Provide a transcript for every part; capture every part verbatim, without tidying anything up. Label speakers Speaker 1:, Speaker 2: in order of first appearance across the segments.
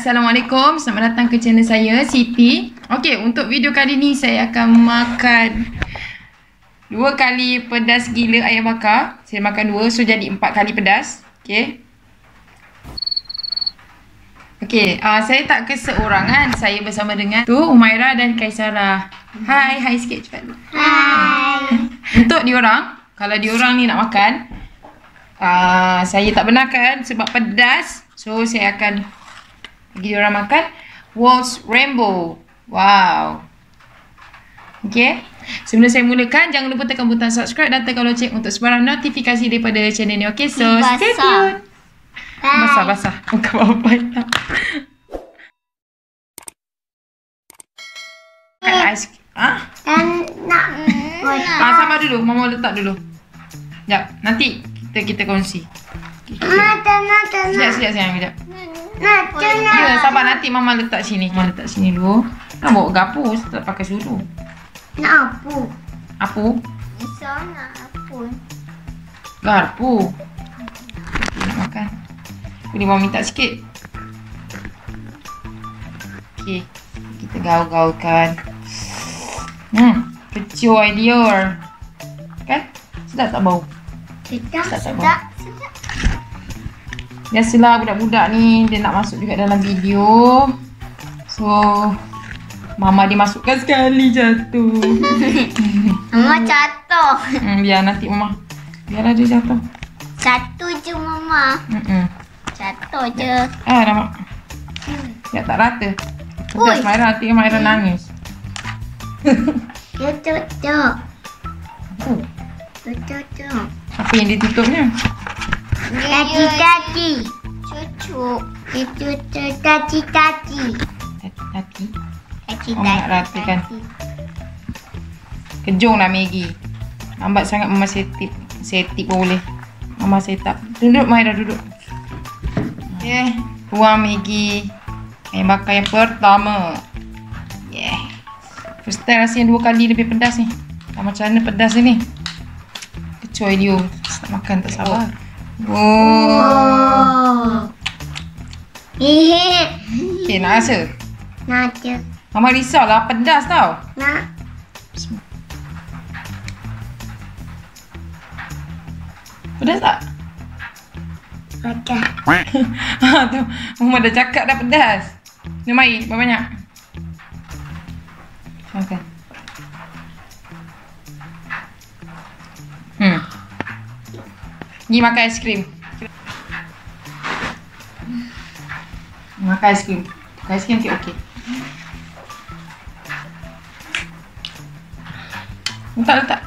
Speaker 1: Assalamualaikum, selamat datang ke channel saya, Siti. Okey, untuk video kali ni saya akan makan dua kali pedas gila ayam bakar. Saya makan dua, so jadi empat kali pedas. Okey. Okey, uh, saya tak keseorangan. Saya bersama dengan tu Umaira dan Kaisara. Hai, hai sikit cepat.
Speaker 2: Hai.
Speaker 1: Untuk diorang, kalau diorang ni nak makan, uh, saya tak benarkan sebab pedas. So saya akan bagi diorang makan Waltz Rainbow. Wow. Okay. Sebelum saya mulakan, jangan lupa tekan butang subscribe dan tekan loceng untuk sebarang notifikasi daripada channel ni. Okay, so
Speaker 2: Basah.
Speaker 1: stay tune. Basah-basah. Bukan apa-apa tak. Makan ais. Ha?
Speaker 2: Dan nak
Speaker 1: Ah, sabar dulu. Mama letak dulu. Sekejap. Nanti kita kita kongsi.
Speaker 2: Mata mata
Speaker 1: Sekejap, sekejap sayang. Sekejap.
Speaker 2: nak
Speaker 1: Ya, sabar nanti Mama letak sini. Mama letak sini dulu. Nak bawa gapu, tak pakai sudu.
Speaker 2: nak apa?
Speaker 1: Apa?
Speaker 2: Bisa nak apa?
Speaker 1: Garpu. Okay, nak makan. Boleh Mama minta sikit. Okey. Kita gaul-gaulkan. Hmm, kecoh dia. Kan? Sedap tak bau?
Speaker 2: Sedap,
Speaker 1: Sedap tak bau?
Speaker 2: sedap, sedap.
Speaker 1: Biasalah budak-budak ni dia nak masuk juga dalam video. So Mama dimasukkan sekali jatuh.
Speaker 2: Mama jatuh.
Speaker 1: Hmm, biar nanti Mama. Biarlah dia jatuh.
Speaker 2: Satu je Mama.
Speaker 1: Hmm.
Speaker 2: Jatuh je.
Speaker 1: Ah, dah mak. Biar tak rata. Pedas
Speaker 2: Ui.
Speaker 1: Maira, nanti Maira nangis.
Speaker 2: Tutup tutup.
Speaker 1: Oh,
Speaker 2: Tutup tutup.
Speaker 1: apa yang ditutupnya?
Speaker 2: Tati tati. Cucu. Itu tu tati tati.
Speaker 1: Hati-hati.
Speaker 2: Tati
Speaker 1: Oh, nak ratakan. Kejung lah Maggi. Lambat sangat Mama setip. Setip pun boleh. Mama set up. Duduk Maira, duduk. Okay. Tuang Maggi. Ayam bakar yang pertama. Yeah. First time rasanya dua kali lebih pedas ni. Tak macam mana pedas ni. Kecoh dia. Tak makan tak sabar. Oh.
Speaker 2: Oh. Hehe.
Speaker 1: Okay, nak rasa?
Speaker 2: Nak je.
Speaker 1: Mama risau lah pedas tau.
Speaker 2: Nak.
Speaker 1: Pedas tak?
Speaker 2: Macam.
Speaker 1: Ha tu, Mama dah cakap dah pedas. Ni mai, banyak. Makan. Hmm. Ni makan aiskrim. Makan aiskrim. Makan aiskrim okey okey. Letak letak.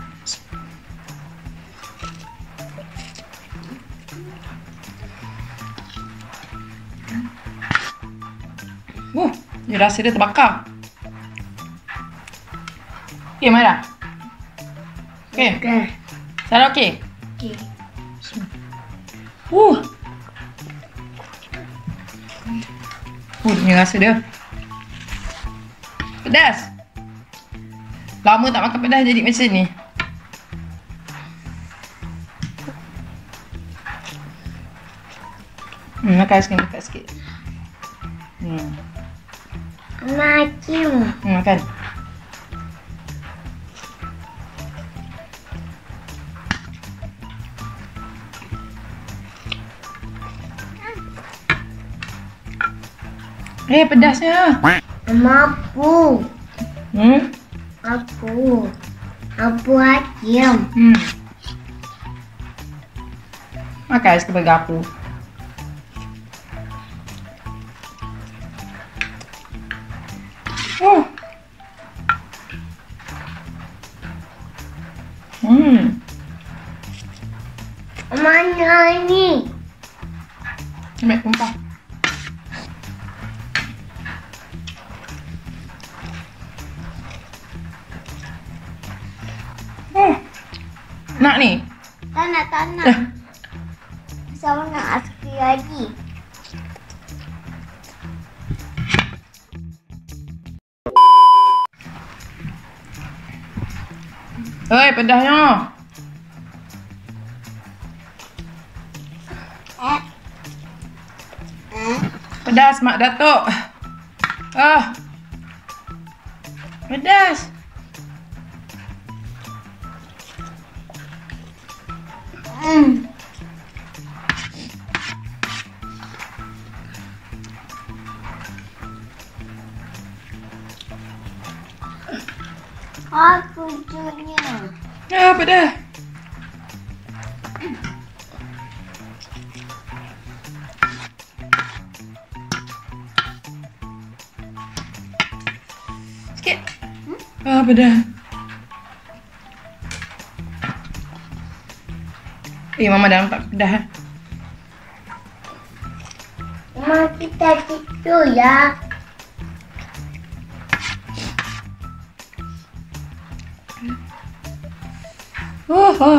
Speaker 1: Uh, dia rasa dia terbakar. Okey, Maira. Okey.
Speaker 2: Okey.
Speaker 1: Sarah okey?
Speaker 2: Okey.
Speaker 1: Uh. Uh, dia rasa dia. Pedas. Lama tak makan pedas jadi macam ni. Hmm, makan sikit, makan sikit. Hmm.
Speaker 2: Macam.
Speaker 1: Hmm, makan. Eh, pedasnya.
Speaker 2: Mampu.
Speaker 1: Hmm?
Speaker 2: Aku. Aku ayam.
Speaker 1: Hmm. Makan ais kepala gapu. Oh. Hmm.
Speaker 2: Mana ni?
Speaker 1: Ambil tumpah. Oh. Nak ni?
Speaker 2: Tak nak, tak nak.
Speaker 1: Eh.
Speaker 2: Sama nak aski lagi.
Speaker 1: Oi, pedasnya.
Speaker 2: Eh. Eh.
Speaker 1: Pedas, Mak Datuk. Ah. Pedas.
Speaker 2: Hmm. Aku punya.
Speaker 1: Ah, pedas. Sikit. Ah, pedas. Eh, Mama dah nampak pedas.
Speaker 2: Mama kita tidur ya.
Speaker 1: Oh, oh.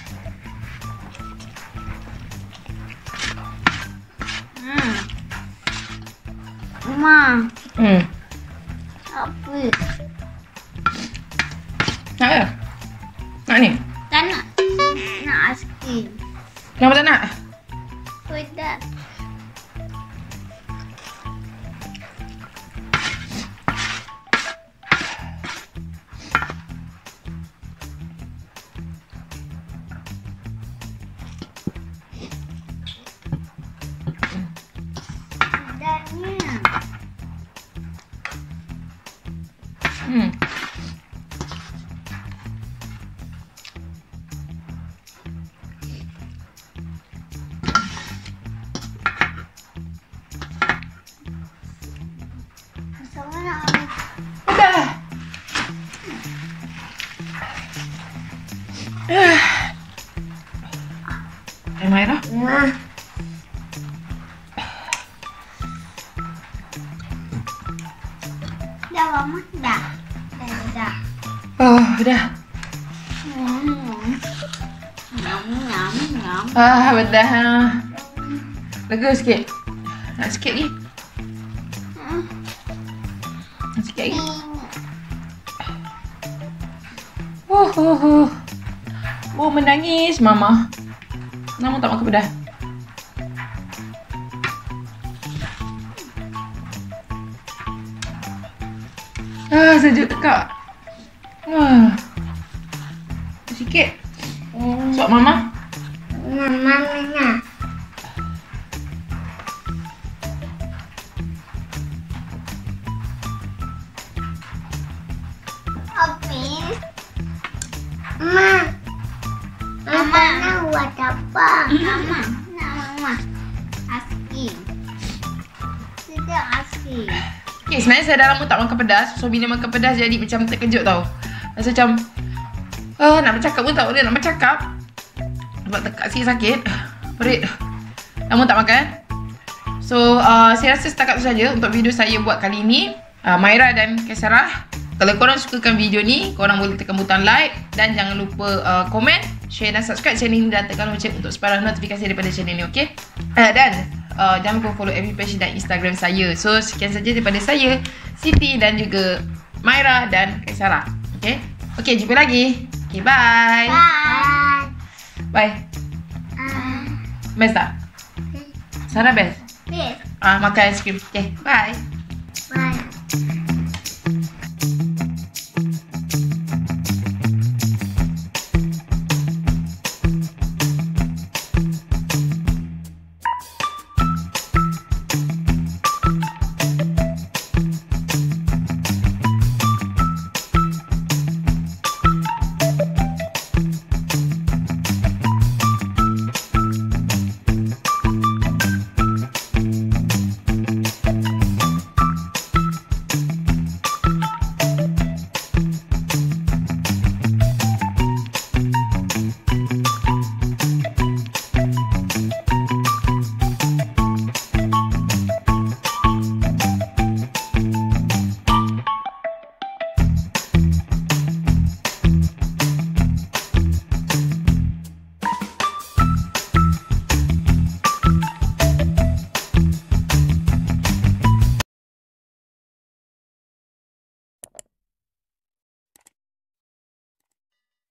Speaker 2: Hmm. Mama,
Speaker 1: Hmm.
Speaker 2: apa?
Speaker 1: Nak ke? Nak ni?
Speaker 2: Tak nak. Nak aiskrim.
Speaker 1: Kenapa tak nak?
Speaker 2: Pedas. Pedasnya.
Speaker 1: Hmm.
Speaker 2: Macam mana?
Speaker 1: Pedas. Ah. Eh, Maira?
Speaker 2: Nah. Dah lama dah. Dah dah.
Speaker 1: Oh, dah.
Speaker 2: Hmm. Nyam nyam nyam.
Speaker 1: Ah, pedas. ah. Lega sikit. Nak sikit lagi?
Speaker 2: Hmm.
Speaker 1: Nak sikit lagi? Oh, oh, oh. Oh, menangis, Mama. Kenapa tak makan pedas? Ah, sejuk tekak. Wah. Sikit. Suap Mama.
Speaker 2: Mama mana? Habis. Mama. Mama nak buat apa? Mama. Nak mama. Aiskrim. Tidak aiskrim.
Speaker 1: Okay, sebenarnya saya dah lama tak makan pedas. So, bila makan pedas jadi macam terkejut tau. Rasa macam ah, nak bercakap pun tak boleh nak bercakap. Sebab tekak sikit sakit. Perit. Lama tak makan. So, uh, saya rasa setakat tu saja untuk video saya buat kali ini. uh, Maira dan Kaisarah, kalau korang sukakan video ni, korang boleh tekan butang like. Dan jangan lupa uh, komen, share dan subscribe channel ni. Dan tekan lonceng untuk sebarang notifikasi daripada channel ni, okay? uh, Dan uh, jangan lupa follow F B page dan Instagram saya. So, sekian saja daripada saya, Siti dan juga Maira dan Kaisarah. Okay? Okay, jumpa lagi. Okay, bye.
Speaker 2: Bye.
Speaker 1: Bye.
Speaker 2: Ah.
Speaker 1: Best tak? Sarah best?
Speaker 2: Yes.
Speaker 1: Ah, makan aiskrim. Okay, bye.